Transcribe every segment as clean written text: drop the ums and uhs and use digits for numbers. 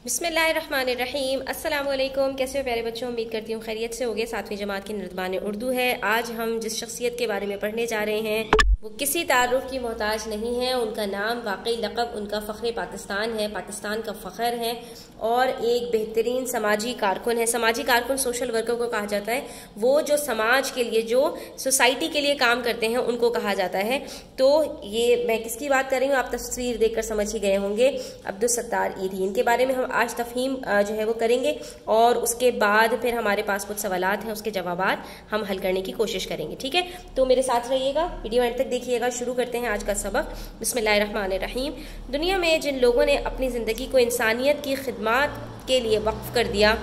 बिस्मिल्लाहिर्रहमानिर्रहीम। अस्सलाम वालेकुम। कैसे हो प्यारे बच्चों? उम्मीद करती हूँ खैरियत से होगे। 7वीं जमात की निर्दबान उर्दू है। आज हम जिस शख्सियत के बारे में पढ़ने जा रहे हैं वो किसी तारुफ की मोहताज नहीं है। उनका नाम, वाकई लक़ब उनका फ़ख्र पाकिस्तान है, पाकिस्तान का फ़ख्र है और एक बेहतरीन समाजी कारकुन है। समाजी कारकुन सोशल वर्कर को कहा जाता है। वो जो समाज के लिए, जो सोसाइटी के लिए काम करते हैं उनको कहा जाता है। तो ये मैं किसकी बात कर रही हूँ आप तस्वीर देखकर समझ ही गए होंगे। अब्दुल सत्तार ईदी, इनके बारे में हम आज तफहीम जो है वो करेंगे और उसके बाद फिर हमारे पास कुछ सवालात हैं, उसके जवाबात हम हल करने की कोशिश करेंगे। ठीक है, तो मेरे साथ रहिएगा, वीडियो एंड तक देखिएगा। शुरू करते हैं आज का सबक। बिस्मिल्लाहिर्रहमानिर्रहीम। दुनिया में जिन लोगों ने अपनी ज़िंदगी को इंसानियत की खिदमत के लिए वक्फ कर दिया,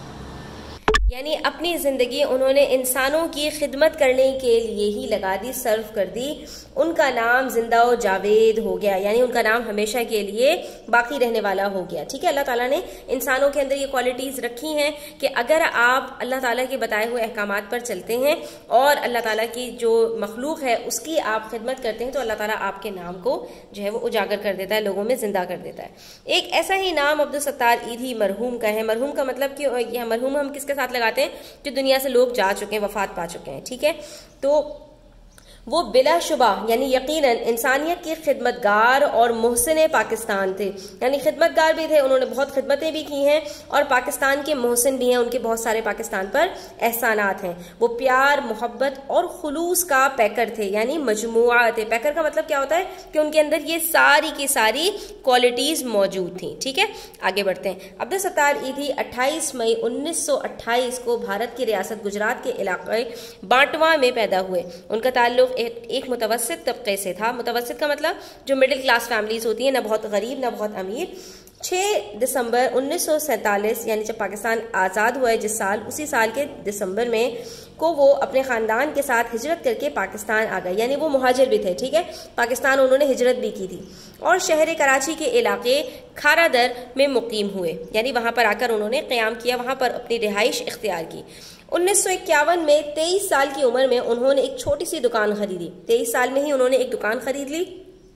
यानी अपनी ज़िंदगी उन्होंने इंसानों की खिदमत करने के लिए ही लगा दी, सर्व कर दी, उनका नाम जिंदा व जावेद हो गया, यानी उनका नाम हमेशा के लिए बाकी रहने वाला हो गया। ठीक है, अल्लाह ताला ने इंसानों के अंदर ये क्वालिटीज़ रखी हैं कि अगर आप अल्लाह ताला के बताए हुए अहकामात पर चलते हैं और अल्लाह ताला की जो मखलूक है उसकी आप खिदमत करते हैं तो अल्लाह ताला आपके नाम को जो है वो उजागर कर देता है, लोगों में जिंदा कर देता है। एक ऐसा ही नाम अब्दुल सत्तार ईदी मरहूम का है। मरहूम का मतलब कि यह मरहूम हम किसके साथ लगाते हैं? जो दुनिया से लोग जा चुके हैं, वफात पा चुके हैं। ठीक है, तो वो बिलाशुबा यानी यकीनन इंसानियत के खिदमतगार और मोहसिन पाकिस्तान थे, यानी खिदमतगार भी थे, उन्होंने बहुत खिदमतें भी की हैं और पाकिस्तान के मोहसिन भी हैं, उनके बहुत सारे पाकिस्तान पर एहसानात हैं। वो प्यार, मोहब्बत और खुलूस का पैकर थे, यानी मजमुआ थे। पैकर का मतलब क्या होता है कि उनके अंदर ये सारी की सारी क्वालिटीज मौजूद थी। ठीक है, आगे बढ़ते हैं। अब्दुल सत्तार ईदी 28 मई 1928 को भारत की रियासत गुजरात के इलाके बांटवा में पैदा हुए। उनका ताल्लुक एक मुतवस्सित तबके से था। मुतवस्सित का मतलब जो मिडिल क्लास फैमिलीज होती है, ना बहुत गरीब ना बहुत अमीर। 6 दिसंबर 1947 यानी जब पाकिस्तान आज़ाद हुआ है जिस साल, उसी साल के दिसंबर में को वो अपने ख़ानदान के साथ हिजरत करके पाकिस्तान आ गए, यानी वो मुहाजिर भी थे। ठीक है, पाकिस्तान उन्होंने हिजरत भी की थी और शहर कराची के इलाके खारादर में मुकीम हुए, यानी वहाँ पर आकर उन्होंने क़याम किया, वहाँ पर अपनी रिहाइश इख्तियार की। 1951 में 23 साल की उम्र में उन्होंने एक छोटी सी दुकान खरीदी। 23 साल में ही उन्होंने एक दुकान खरीद ली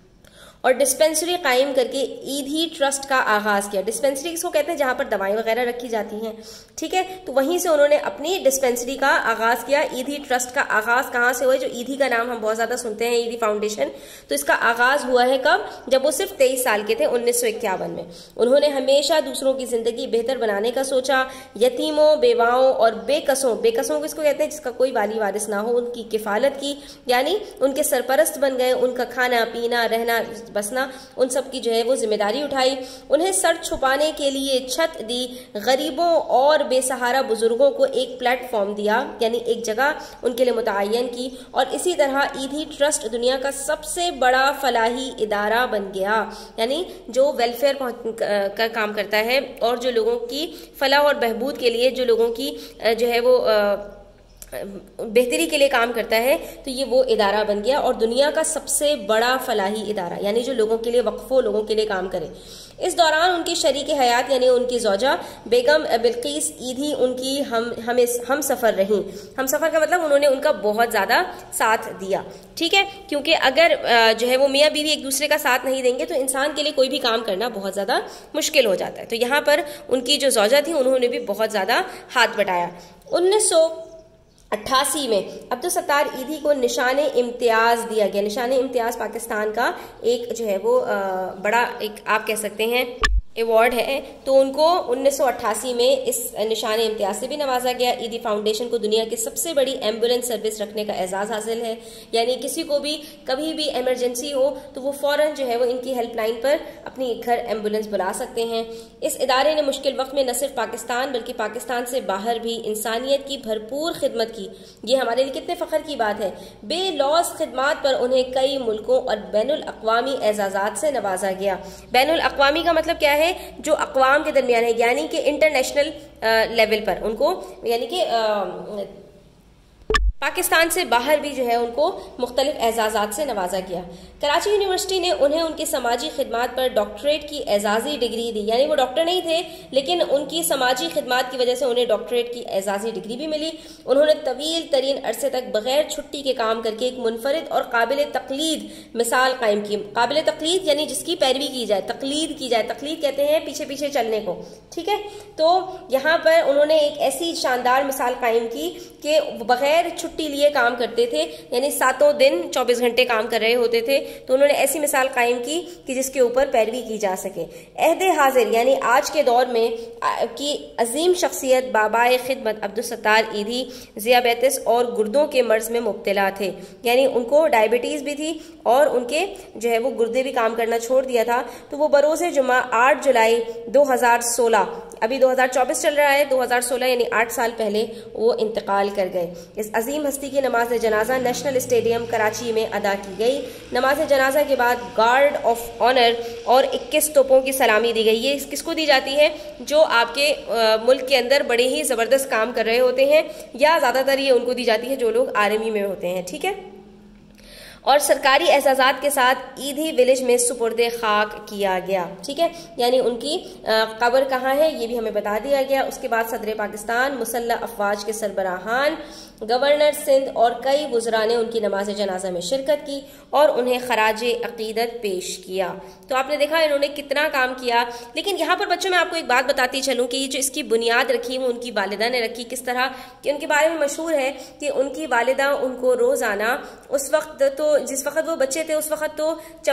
और डिस्पेंसरी कायम करके ईदी ट्रस्ट का आगाज किया। डिस्पेंसरी किसको कहते हैं? जहां पर दवाएं वगैरह रखी जाती हैं। ठीक है, तो वहीं से उन्होंने अपनी डिस्पेंसरी का आगाज किया। ईदी ट्रस्ट का आगाज कहां से हुआ? जो ईदी का नाम हम बहुत ज्यादा सुनते हैं, ईदी फाउंडेशन, तो इसका आगाज हुआ है कब? जब वो सिर्फ 23 साल के थे, 1951 में। उन्होंने हमेशा दूसरों की जिंदगी बेहतर बनाने का सोचा। यतीमों, बेवाओं और बेकसों किसको कहते हैं? जिसका कोई वाली वारिस ना हो, उनकी किफालत की, यानी उनके सरपरस्त बन गए, उनका खाना पीना रहना बसना उन सब की जो है वो जिम्मेदारी उठाई। उन्हें सर छुपाने के लिए छत दी। गरीबों और बेसहारा बुजुर्गों को एक प्लेटफॉर्म दिया, यानी एक जगह उनके लिए मुतय्यन की। और इसी तरह ईदी ट्रस्ट दुनिया का सबसे बड़ा फलाही इदारा बन गया, यानी जो वेलफेयर का काम करता है और जो लोगों की फलाह और बहबूद के लिए, जो लोगों की जो है वो बेहतरी के लिए काम करता है, तो ये वो इदारा बन गया और दुनिया का सबसे बड़ा फलाही इदारा, यानी जो लोगों के लिए वक्फो, लोगों के लिए काम करे। इस दौरान उनकी शरीक हयात यानी उनकी ज़ौजा बेगम बिल्किस ईदी उनकी हम सफ़र रहीं। हम सफ़र का मतलब उन्होंने उनका बहुत ज़्यादा साथ दिया। ठीक है, क्योंकि अगर जो है वो मियाँ बीवी एक दूसरे का साथ नहीं देंगे तो इंसान के लिए कोई भी काम करना बहुत ज़्यादा मुश्किल हो जाता है। तो यहाँ पर उनकी जो ज़ौजा थी उन्होंने भी बहुत ज़्यादा हाथ बटाया। 1988 में अब्दुल सत्तार ईदी को निशाने इम्तियाज दिया गया। निशाने इम्तियाज पाकिस्तान का एक जो है वो बड़ा एक आप कह सकते हैं अवार्ड है, तो उनको 1988 में इस निशान इम्तियाज से भी नवाजा गया। ईदी फाउंडेशन को दुनिया की सबसे बड़ी एम्बुलेंस सर्विस रखने का एजाज़ हासिल है, यानी किसी को भी कभी भी इमरजेंसी हो तो वो फौरन जो है वो इनकी हेल्पलाइन पर अपनी घर एम्बुलेंस बुला सकते हैं। इस इदारे ने मुश्किल वक्त में न सिर्फ पाकिस्तान बल्कि पाकिस्तान से बाहर भी इंसानियत की भरपूर खिदमत की। ये हमारे लिए कितने फ़ख्र की बात है। बेलौस खिदमात पर उन्हें कई मुल्कों और बैनुल अक़वामी एजाज़ात से नवाजा गया। बैनुल अक़वामी का मतलब क्या है? जो अक़वाम के दरमियान है, यानी कि इंटरनेशनल लेवल पर उनको, यानी कि पाकिस्तान से बाहर भी जो है उनको मुख्तलिफ एजाज़ात से नवाजा गया। कराची यूनिवर्सिटी ने उन्हें उनकी समाजी खिदमात पर डॉक्टरेट की एजाज़ी डिग्री दी, यानी वो डॉक्टर नहीं थे लेकिन उनकी समाजी खिदमात की वजह से उन्हें डॉक्टरेट की एजाज़ी डिग्री भी मिली। उन्होंने तवील तरीन अरसे तक बगैर छुट्टी के काम करके एक मुनफरिद और काबिल तकलीद मिसाल कायम की। काबिल तकलीद यानी जिसकी पैरवी की जाए, तकलीद की जाए, तकलीद कहते हैं पीछे पीछे चलने को, ठीक है। तो यहाँ पर उन्होंने एक ऐसी शानदार मिसाल कायम की कि बगैर छुट्टी लिए काम करते थे, यानी 7 दिन 24 घंटे काम कर रहे होते थे। तो उन्होंने ऐसी मिसाल कायम की कि जिसके ऊपर पैरवी की जा सके। अहद हाजिर यानी आज के दौर में की अजीम शख्सियत बाबाए खिदमत अब्दुल सत्तार ईदी ज़ियाबेतिस और गुर्दों के मर्ज में मुब्तला थे, यानी उनको डायबिटीज़ भी थी और उनके जो है वो गुर्दे भी काम करना छोड़ दिया था। तो वो बरोज़े जुमा 8 जुलाई 2016, अभी 2024 चल रहा है, 2016 यानी 8 साल पहले वो इंतकाल कर गए। इस अजीम हस्ती की नमाज जनाजा नेशनल स्टेडियम कराची में अदा की गई। नमाज जनाजा के बाद गार्ड ऑफ ऑनर और 21 तोपों की सलामी दी गई। ये किसको दी जाती है? जो आपके मुल्क के अंदर बड़े ही ज़बरदस्त काम कर रहे होते हैं, या ज़्यादातर ये उनको दी जाती है जो लोग आर्मी में होते हैं, ठीक है। और सरकारी एजाज़ात के साथ ईदी विलेज में सुपुर्दे खाक किया गया, ठीक है, यानी उनकी कब्र कहाँ है ये भी हमें बता दिया गया। उसके बाद सदर पाकिस्तान, मुसल्लह अफवाज के सरबराहान, गवर्नर सिंध और कई वुज़रा ने उनकी नमाज जनाजा में शिरकत की और उन्हें खराज अकीदत पेश किया। तो आपने देखा इन्होंने कितना काम किया। लेकिन यहाँ पर बच्चों मैं आपको एक बात बताती चलूँ कि जो इसकी बुनियाद रखी वो उनकी वालिदा ने रखी। किस तरह कि उनके बारे में मशहूर है कि उनकी वालिदा उनको रोज़ाना, उस वक्त तो जिस वक्त वो बच्चे थे उस वक्त तो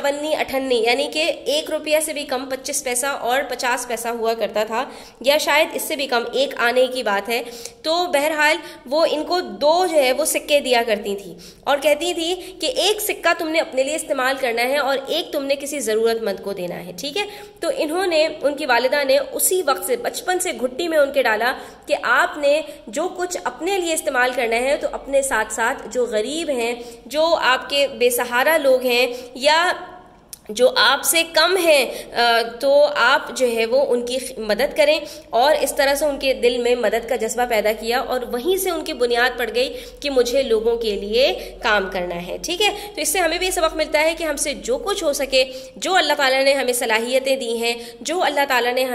54-58 यानी कि 1 रुपया से भी कम 25 पैसा और 50 पैसा हुआ करता था, या शायद इससे भी कम, 1 आने की बात है। तो बहरहाल वो इनको 2 जो है वो सिक्के दिया करती थी और कहती थी कि 1 सिक्का तुमने अपने लिए इस्तेमाल करना है और 1 तुमने किसी ज़रूरतमंद को देना है, ठीक है। तो इन्होंने, उनकी वालिदा ने उसी वक्त से, बचपन से घुट्टी में उनके डाला कि आपने जो कुछ अपने लिए इस्तेमाल करना है तो अपने साथ साथ जो गरीब हैं, जो आपके बेसहारा लोग हैं, या जो आपसे कम हैं, तो आप जो है वो उनकी मदद करें। और इस तरह से उनके दिल में मदद का जज्बा पैदा किया और वहीं से उनकी बुनियाद पड़ गई कि मुझे लोगों के लिए काम करना है, ठीक है। तो इससे हमें भी सबक मिलता है कि हमसे जो कुछ हो सके, जो अल्लाह ताला ने हमें सलाहियतें दी हैं, जो अल्लाह ताला ने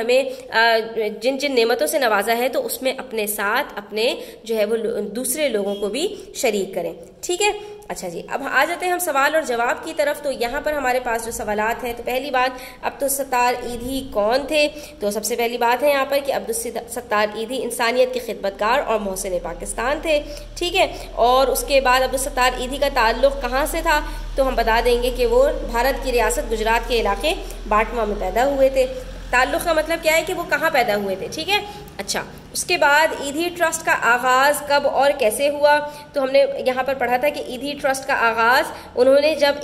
हमें जिन जिन नेमतों से नवाजा है, तो उसमें अपने साथ अपने जो है वो दूसरे लोगों को भी शरीक करें, ठीक है। अच्छा जी, अब आ जाते हैं हम सवाल और जवाब की तरफ। तो यहाँ पर हमारे पास जो सवालात हैं, तो पहली बात, अब्दुल सत्तार ईदी कौन थे? तो सबसे पहली बात है यहाँ पर कि अब्दुल सत्तार ईदी इंसानियत के खिदमतगार और मोहसिन पाकिस्तान थे, ठीक है। और उसके बाद अब्दुल सत्तार ईदी का ताल्लुक़ कहाँ से था? तो हम बता देंगे कि वो भारत की रियासत गुजरात के इलाके बाटवा में पैदा हुए थे। ताल्लुक़ का मतलब क्या है कि वो कहाँ पैदा हुए थे, ठीक है। अच्छा, उसके बाद ईदी ट्रस्ट का आगाज़ कब और कैसे हुआ? तो हमने यहाँ पर पढ़ा था कि ईदी ट्रस्ट का आगाज़ उन्होंने जब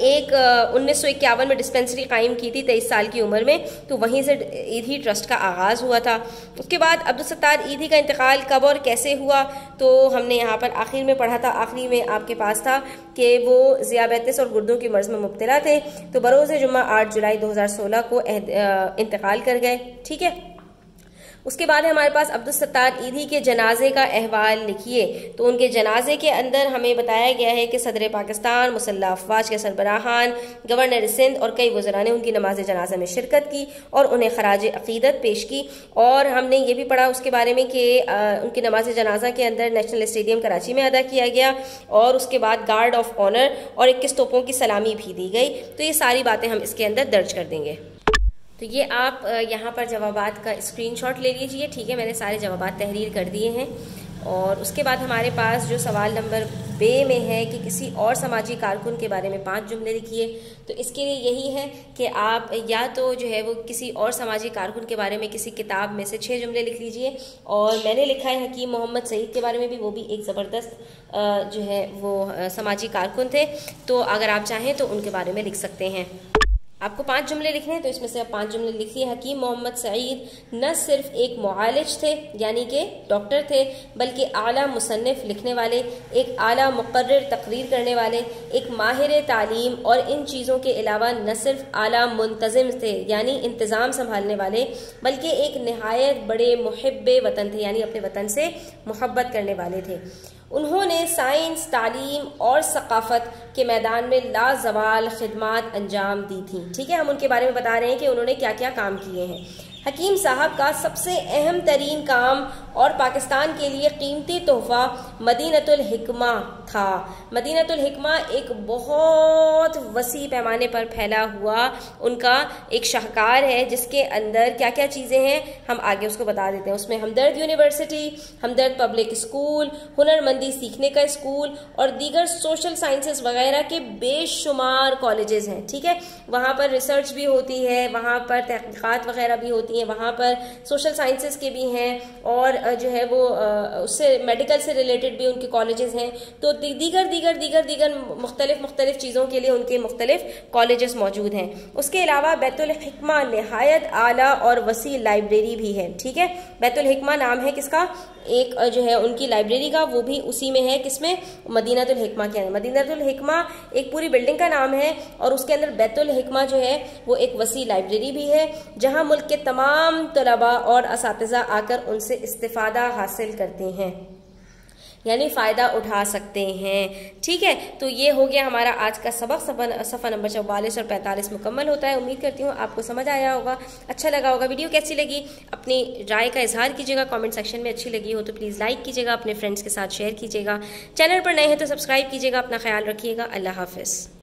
1951 में डिस्पेंसरी कायम की थी 23 साल की उम्र में, तो वहीं से ईदी ट्रस्ट का आगाज़ हुआ था। उसके बाद अब्दुल सत्तार ईदी का इंतकाल कब और कैसे हुआ? तो हमने यहाँ पर आखिर में पढ़ा था, आखिरी में आपके पास था कि वो ज़ियाबेतिस और गुर्दों की मर्ज़ में मुब्तला थे। तो बरोज़ जुम्मा 8 जुलाई 2016 को इंतकाल कर गए, ठीक है। उसके बाद है हमारे पास अब्दुल सत्तार ईदी के जनाजे का अहवाल लिखिए। तो उनके जनाजे के अंदर हमें बताया गया है कि सदर पाकिस्तान, मुसल्लह अफवाज के सरबराहान, गवर्नर सिंध और कई वज़रा ने उनकी नमाज जनाजा में शिरकत की और उन्हें खराज अकीदत पेश की। और हमने ये भी पढ़ा उसके बारे में कि उनकी नमाज जनाजा के अंदर नेशनल स्टेडियम कराची में अदा किया गया और उसके बाद गार्ड ऑफ ऑनर और 21 तोपों की सलामी भी दी गई। तो ये सारी बातें हम इसके अंदर दर्ज कर देंगे। तो ये आप यहाँ पर जवाबात का स्क्रीनशॉट ले लीजिए, ठीक है। मैंने सारे जवाबात तहरीर कर दिए हैं। और उसके बाद हमारे पास जो सवाल नंबर बे में है कि किसी और समाजी कारकुन के बारे में 5 जुमले लिखिए। तो इसके लिए यही है कि आप या तो जो है वो किसी और समाजी कारकुन के बारे में किसी किताब में से 6 जुमले लिख लीजिए। और मैंने लिखा है हकीम मोहम्मद सईद के बारे में भी, वो भी एक ज़बरदस्त जो है वो समाजी कारकुन थे। तो अगर आप चाहें तो उनके बारे में लिख सकते हैं। आपको 5 जुमले लिखने हैं, तो इसमें से आप 5 जुमले लिखिए। हकीम मोहम्मद सईद न सिर्फ एक मुआलिज थे, यानी कि डॉक्टर थे, बल्कि आला मुसन्निफ लिखने वाले, एक आला मुकर्रिर तकरीर करने वाले, एक माहिर तालीम और इन चीज़ों के अलावा न सिर्फ आला मुंतज़िम थे, यानी इंतज़ाम संभालने वाले, बल्कि एक नहायत बड़े मुहिब्बे वतन थे, यानी अपने वतन से मोहब्बत करने वाले थे। उन्होंने साइंस, तालीम और सकाफत के मैदान में लाजवाल खिदमात अंजाम दी थी। ठीक है, हम उनके बारे में बता रहे हैं कि उन्होंने क्या क्या काम किए हैं। हकीम साहब का सबसे अहम तरीन काम और पाकिस्तान के लिए कीमती तोहफा मदीनतुल हिकमा था। मदीनतुल हिकमा एक बहुत वसी पैमाने पर फैला हुआ उनका एक शाहकार है, जिसके अंदर क्या क्या चीज़ें हैं हम आगे उसको बता देते हैं। उसमें Hamdard university, Hamdard public school, हुनरमंदी सीखने का स्कूल और दीगर सोशल साइंसेस वगैरह के बेशुमार कॉलेजेस हैं। ठीक है, वहाँ पर रिसर्च भी होती है, वहाँ पर तहकीकात वगैरह भी होती हैं, वहाँ पर सोशल साइंसेस के भी हैं और जो है वो उससे मेडिकल से रिलेटेड भी उनके कॉलेजेस हैं। तो दीगर मुख्तलिफ चीज़ों के लिए उनके मुख्तलिफ कॉलेजेस मौजूद हैं। उसके अलावा बैतुल हिकमा नहायत आला और वसी लाइब्रेरी भी है। ठीक है, बैतुल हिकमा नाम है किसका, एक जो है उनकी लाइब्रेरी का, वो भी उसी में है, किसमें, मदीनतुल हिकमा के अंदर। मदीनतुल हिकमा एक पूरी बिल्डिंग का नाम है और उसके अंदर बैतुल हिकमा जो है वो एक वसी लाइब्रेरी भी है, जहां मुल्क के तमाम तलबा और असातिज़ा आकर उनसे इस्तिफादा हासिल करते हैं, यानी फ़ायदा उठा सकते हैं। ठीक है, तो ये हो गया हमारा आज का सबक। सफ़ा नंबर 44 और 45 मुकम्मल होता है। उम्मीद करती हूँ आपको समझ आया होगा, अच्छा लगा होगा। वीडियो कैसी लगी अपनी राय का इजहार कीजिएगा कमेंट सेक्शन में। अच्छी लगी हो तो प्लीज़ लाइक कीजिएगा, अपने फ्रेंड्स के साथ शेयर कीजिएगा। चैनल पर नए हैं तो सब्सक्राइब कीजिएगा। अपना ख्याल रखिएगा। अल्लाह हाफ़िज़।